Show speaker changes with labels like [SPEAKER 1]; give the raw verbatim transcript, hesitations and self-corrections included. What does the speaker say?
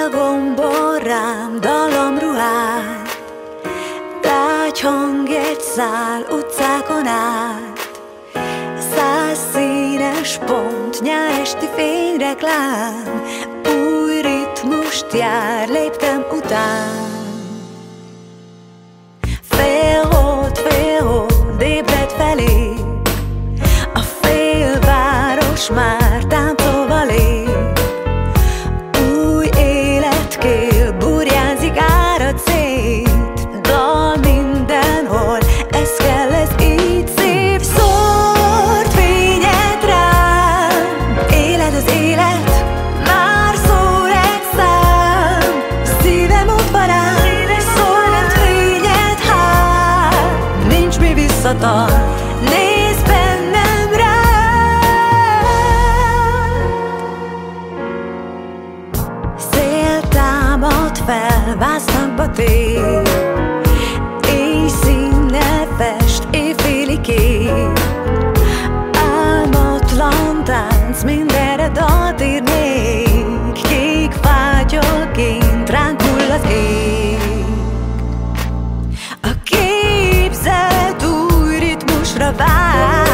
[SPEAKER 1] gombol rám dallamruhát, lágy hang egy szál utcákon át. Száz színes pont, nyáresti fényreklám, új ritmust jár, léptem után. Félhold, félhold, ébred felé, a félváros már táncolva lép. Új élet kél, burjánzik, árad szét, dal mindenhol, ez kell, ez így szép. Szórt fényed rám, éled az élet, már szól egy szám, szívem udvarán, szórt fényed hát, nincs mi visszatart. Nézd bennem rád, szél támad fel, vásznakba tér, éjszínnel fest, éjféli kép. Álmatlan tánc, mindenre dalt írnék, kék fátyolként ránk hull az ég. A képzelt új ritmusra vár,